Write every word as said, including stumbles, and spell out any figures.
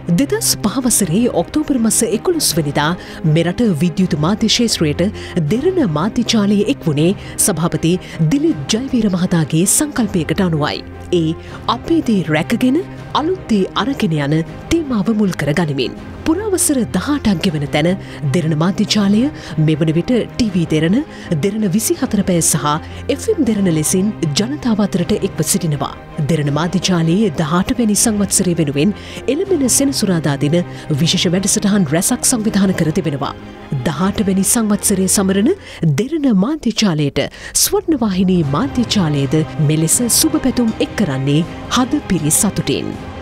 දෙදස් පහ වසරේ ඔක්තෝබර් මස එකොළොස් වෙනිදා මෙරට විද්‍යුත් මාධ්‍ය ක්ෂේත්‍රයට දෙරණ මාධ්‍යජාලයේ එක් වුණේ සභාපති දිලිත් ජයවීර මහතාගේ සංකල්පයකට අනුවයි. ඒ අපේ දේ රැකගෙන අලුත් දේ අරගෙන යන තේමාව මුල් කර ගනිමින්. පුරාවසර දහඅටක් ගෙවන තැන දෙරණ මාධ්‍යජාලය මෙවන විට ටීවී දෙරණ, දෙරණ විසිහතර පැය සහ එෆ් එම් දෙරණ ලෙසින් ජනතාව අතරට එක්ව සිටිනවා. දෙරණ මාධ්‍යජාලයේ දහඅට වැනි සංවත්සරය වෙනුවෙන් එළඹෙන සෙනසුරාදා දින විශේෂ වැඩසටහන් රැසක් සංවිධානය කර තිබෙනවා. දහඅට වැනි සංවත්සරය සමරන දෙරණ මාධ්‍යජාලයට ස්වර්ණවාහිනී මාධ්‍යජාලයද මෙලෙස සුබ පැතුම් එක් කරන්නේ හද පිරි සතුටින්.